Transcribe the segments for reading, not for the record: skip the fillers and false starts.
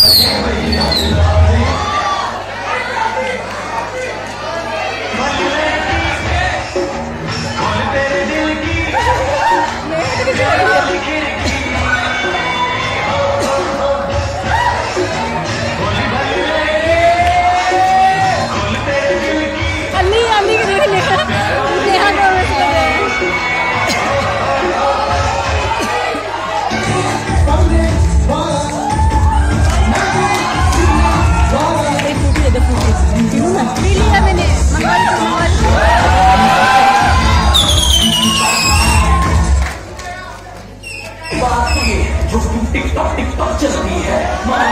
TikTok चलती है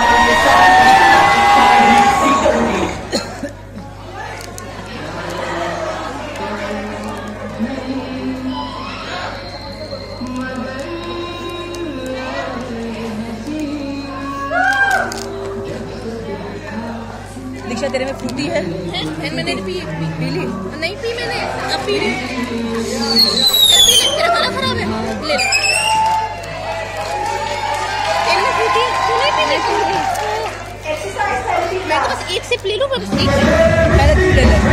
दीक्षा तेरे में फ्रूटी है? मैंने नहीं पी। पी ली? नहीं पी मैंने, अब पी ली। पी ले, तेरा गला खराब है। ले तेरे में फ्रूटी तू नहीं पी ले। मैं तो बस एक सिप ले लूँ, बस एक पहले तू ले ले।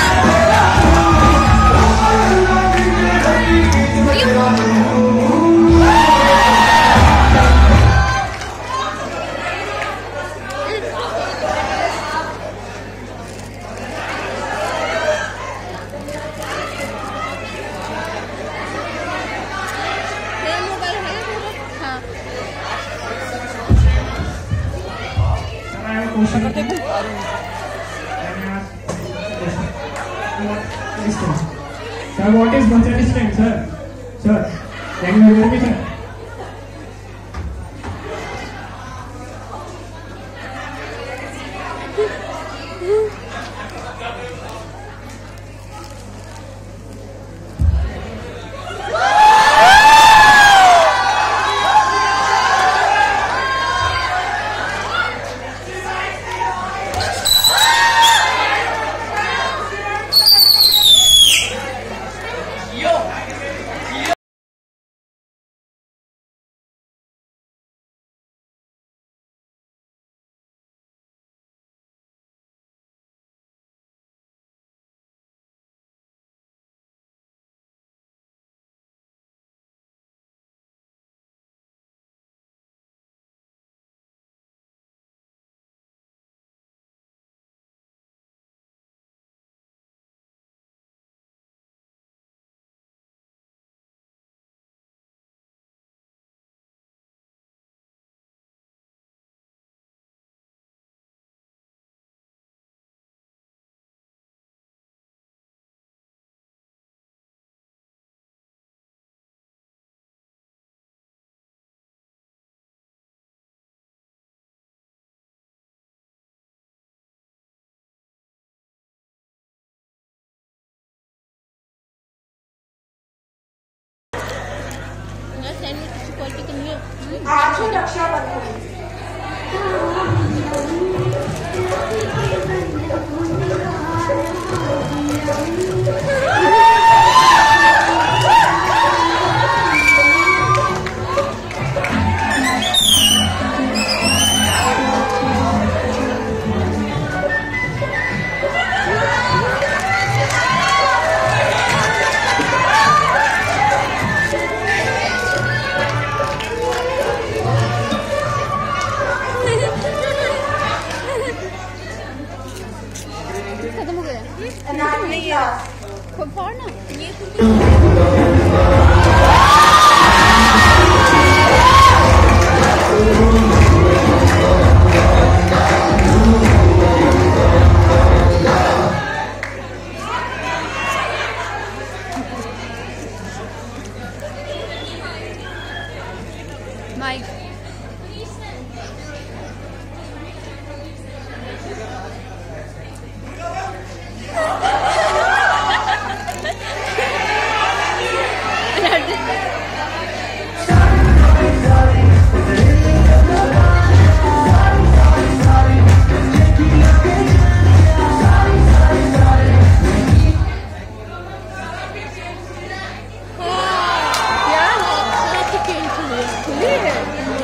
Sir, what is mutual distance, sir? Sir, can you hear me, sir? आज ही रक्षाबंधन खुली है।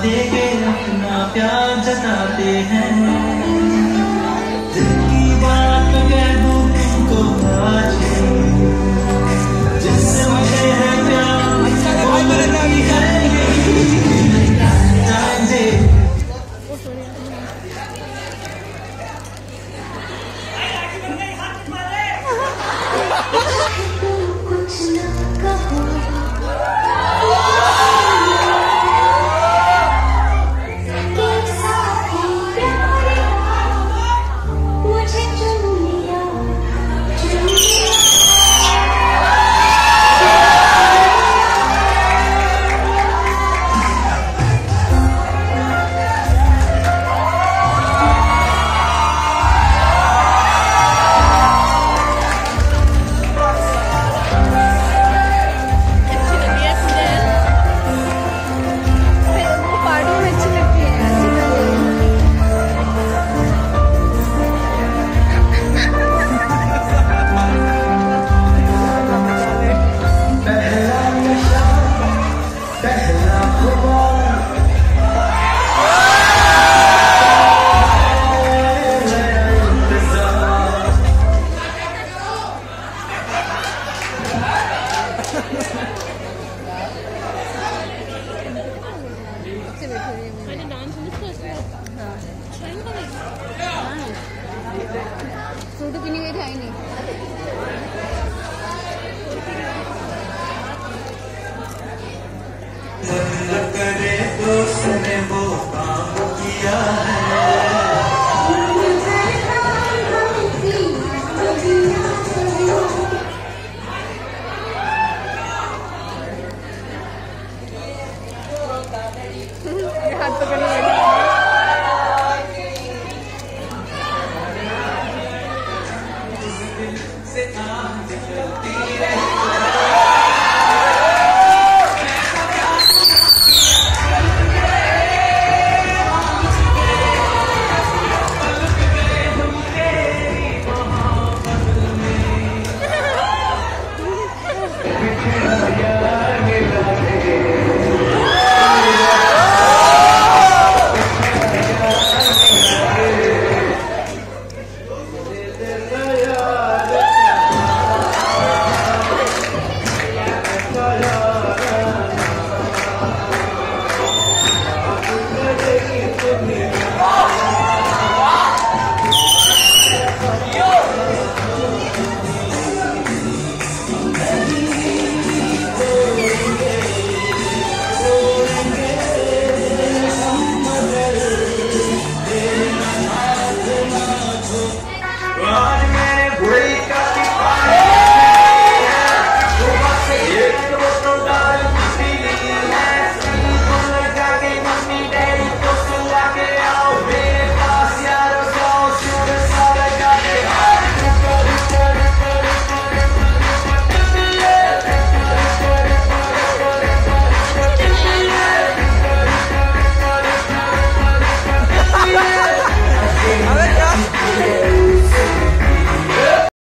दे के अपना प्यार जताते हैं। दिल की बात कह दूं तुमको आज, जिससे मुझे है प्यार वो मेरी करेंगे जाएंगे। कुछ न कहो मैंने डांस नहीं किया इसमें। ट्राई करें। फ्रूटी पीने गई थी, आई नहीं। करे तो उसने वो काम किया है। हाथ पकड़ने बैठी से आग जलती रही।